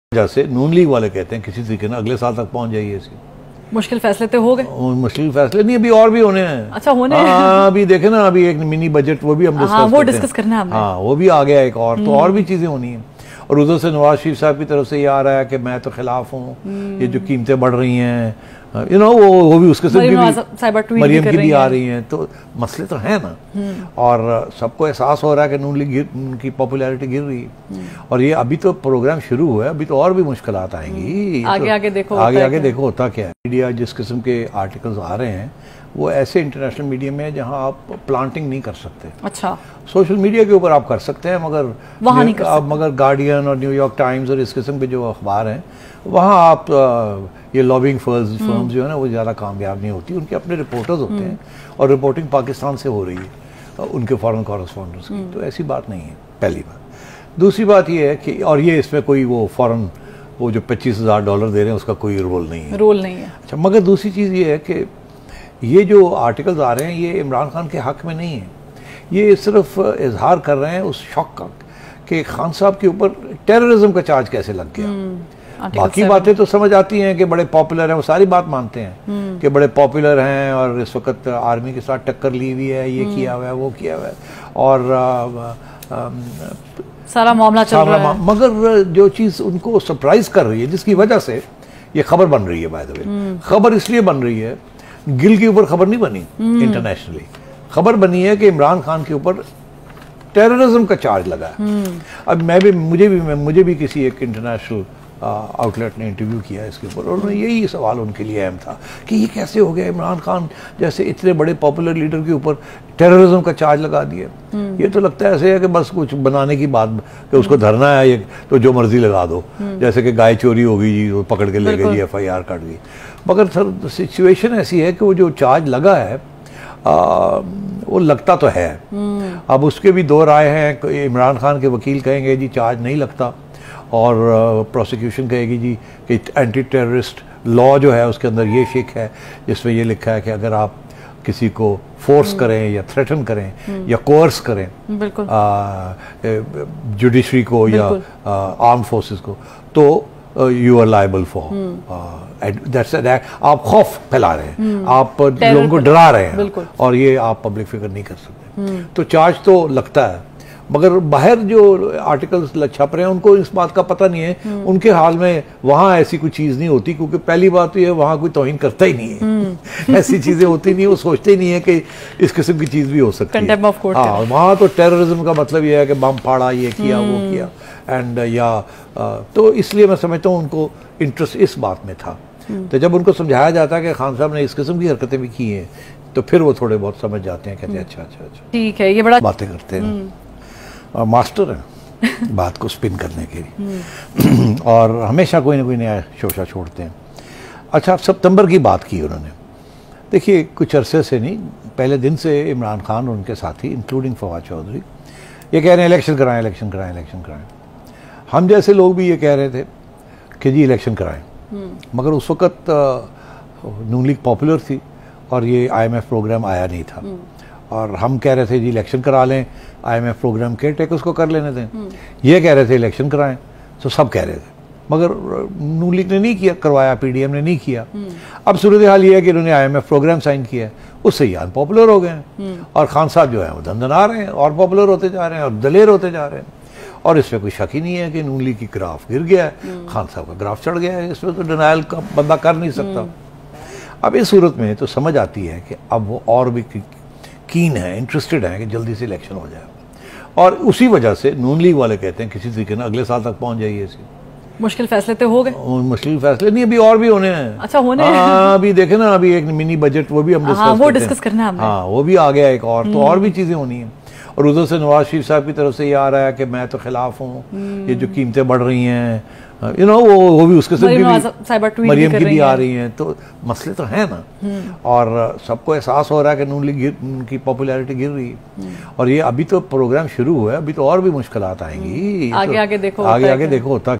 जैसे नून लीग वाले कहते हैं किसी तरीके ना अगले साल तक पहुंच जाइए इसकी। मुश्किल फैसले तो हो गए। मुश्किल फैसले नहीं, अभी और भी होने हैं। अच्छा होने हैं। अभी देखे ना, अभी एक मिनी बजट वो भी हम डिस्कस करना है। हाँ वो भी आ गया एक और, तो और भी चीजें होनी है। और उधर से नवाज शरीफ साहब की तरफ से ये आ रहा है कि मैं तो खिलाफ हूँ, ये जो कीमतें बढ़ रही हैं, वो भी उसके साथ भी मरियम की भी आ रही हैं, तो मसले तो हैं ना। और सबको एहसास हो रहा है कि नून लीग की पॉपुलैरिटी गिर रही है। और ये अभी तो प्रोग्राम शुरू हुआ है, अभी तो और भी मुश्किलात आएंगी। आगे आगे देखो, आगे देखो होता क्या है। मीडिया जिस किस्म के आर्टिकल्स आ रहे हैं वो ऐसे इंटरनेशनल मीडिया में जहां आप प्लांटिंग नहीं कर सकते। अच्छा, सोशल मीडिया के ऊपर आप कर सकते हैं, मगर वहां नहीं कर सकते। मगर गार्डियन और न्यूयॉर्क टाइम्स और इस किस्म के जो अखबार हैं वहाँ आप ये लॉबिंग फर्म्स जो है ना वो ज़्यादा कामयाब नहीं होती। उनके अपने रिपोर्टर्स होते हैं और रिपोर्टिंग पाकिस्तान से हो रही है, उनके फॉरेन कॉरेस्पॉन्डेंट्स की, तो ऐसी बात नहीं है। पहली बात। दूसरी बात ये है कि और ये इसमें कोई वो फॉरेन वो जो $25,000 दे रहे हैं उसका कोई रोल नहीं है। अच्छा, मगर दूसरी चीज़ ये है कि ये जो आर्टिकल्स आ रहे हैं ये इमरान खान के हक में नहीं है। ये सिर्फ इजहार कर रहे हैं उस शौक का कि खान साहब के ऊपर टेररिज्म का चार्ज कैसे लग गया। बाकी बातें तो समझ आती हैं कि बड़े पॉपुलर हैं, वो सारी बात मानते हैं कि बड़े पॉपुलर हैं और इस वक्त आर्मी के साथ टक्कर ली हुई है, ये किया हुआ है, वो किया हुआ है, और सारा मामला चल रहा है। मगर जो चीज़ उनको सरप्राइज कर रही है, जिसकी वजह से ये खबर बन रही है, बाय द वे खबर इसलिए बन रही है, गिल के ऊपर खबर नहीं बनी, इंटरनेशनली खबर बनी है कि इमरान खान के ऊपर टेररिज्म का चार्ज लगा है। अब मुझे भी किसी एक इंटरनेशनल आउटलेट ने इंटरव्यू किया इसके ऊपर, और यही सवाल उनके लिए अहम था कि ये कैसे हो गया, इमरान खान जैसे इतने बड़े पॉपुलर लीडर के ऊपर टेररिज्म का चार्ज लगा दिया। ये तो लगता है ऐसे है कि बस कुछ बनाने की बात कि उसको धरना है, ये तो जो मर्जी लगा दो, जैसे कि गाय चोरी हो गई जी, वो पकड़ के ले गए जी, FIR काट गई। मगर सर सिचुएशन ऐसी है कि वो जो चार्ज लगा है वो लगता तो है। अब उसके भी दो राय हैं। इमरान खान के वकील कहेंगे जी चार्ज नहीं लगता, और प्रोसिक्यूशन कहेगी जी कि एंटी टेररिस्ट लॉ जो है उसके अंदर ये शिक है जिसमें ये लिखा है कि अगर आप किसी को फोर्स करें या थ्रेटन करें या कोर्स करें जुडिशरी को या आर्म फोर्सेस को, तो you are liable for that's आप खौफ फैला रहे हैं, आप लोगों को डरा रहे हैं, और ये आप पब्लिक फिगर नहीं कर सकते। तो चार्ज तो लगता है, मगर बाहर जो आर्टिकल्स छप रहे हैं उनको इस बात का पता नहीं है। उनके हाल में वहाँ ऐसी कोई चीज़ नहीं होती, क्योंकि पहली बात तो ये वहाँ कोई तौहीन करता ही नहीं है। ऐसी चीज़ें होती नहीं, वो सोचते ही नहीं है कि इस किस्म की चीज़ भी हो सकती है। हाँ, वहाँ तो टेररिज्म का मतलब ये है कि बम फाड़ा, ये किया, वो किया, एंड तो इसलिए मैं समझता हूँ उनको इंटरेस्ट इस बात में था। तो जब उनको समझाया जाता है कि खान साहब ने इस किस्म की हरकतें भी की हैं, तो फिर वो थोड़े बहुत समझ जाते हैं, कहते हैं अच्छा ठीक है, ये बड़ा बातें करते हैं और मास्टर हैं बात को स्पिन करने के लिए, और हमेशा कोई ना कोई नया शोशा छोड़ते हैं। अच्छा, सितंबर की बात की उन्होंने। देखिए, कुछ अरसे से नहीं, पहले दिन से इमरान खान और उनके साथी इंक्लूडिंग फवाद चौधरी ये कह रहे हैं इलेक्शन कराएं, इलेक्शन कराएं, इलेक्शन कराएं। हम जैसे लोग भी ये कह रहे थे कि जी इलेक्शन कराएं, मगर उस वक़्त नून लीग पॉपुलर थी और ये IMF प्रोग्राम आया नहीं था, और हम कह रहे थे जी इलेक्शन करा लें, IMF प्रोग्राम केयर टेक उसको कर लेने दें। ये कह रहे थे इलेक्शन कराएं, तो सब कह रहे थे, मगर नून लीग ने नहीं किया, करवाया, PDM ने नहीं किया। अब सूरत हाल ये है कि इन्होंने IMF प्रोग्राम साइन किया है, उससे ही अनपॉपुलर हो गए हैं, और खान साहब जो है वो धंधना रहे हैं और पॉपुलर होते जा रहे हैं और दलेर होते जा रहे हैं। और इसमें कोई शक ही नहीं है कि नून लीग की ग्राफ गिर गया है, खान साहब का ग्राफ चढ़ गया है, इसमें तो डिनायल का बंदा कर नहीं सकता। अब इस सूरत में तो समझ आती है कि अब वो और भी कीन है, इंटरेस्टेड है कि जल्दी से इलेक्शन हो जाए, और उसी वजह से नून लीग वाले कहते हैं किसी तरीके ना अगले साल तक पहुंच जाइए इसकी। मुश्किल फैसले तो हो गए। मुश्किल फैसले नहीं, अभी और भी होने हैं। अच्छा होने हैं। अभी देखे ना, अभी एक मिनी बजट वो भी हम डिस्कस करना है। हाँ, वो भी आ गया एक और, तो और भी चीजें होनी है। और उधर से नवाज शरीफ साहब की तरफ से ये आ रहा है कि मैं तो खिलाफ हूँ, ये जो कीमतें बढ़ रही हैं, वो भी उसके साथ मरियम की भी आ रही हैं, तो मसले तो हैं ना। और सबको एहसास हो रहा है कि नून लीग की पॉपुलैरिटी गिर रही है। और ये अभी तो प्रोग्राम शुरू हुआ है, अभी तो और भी मुश्किलात आएंगी। आगे आगे देखो, आगे देखो होता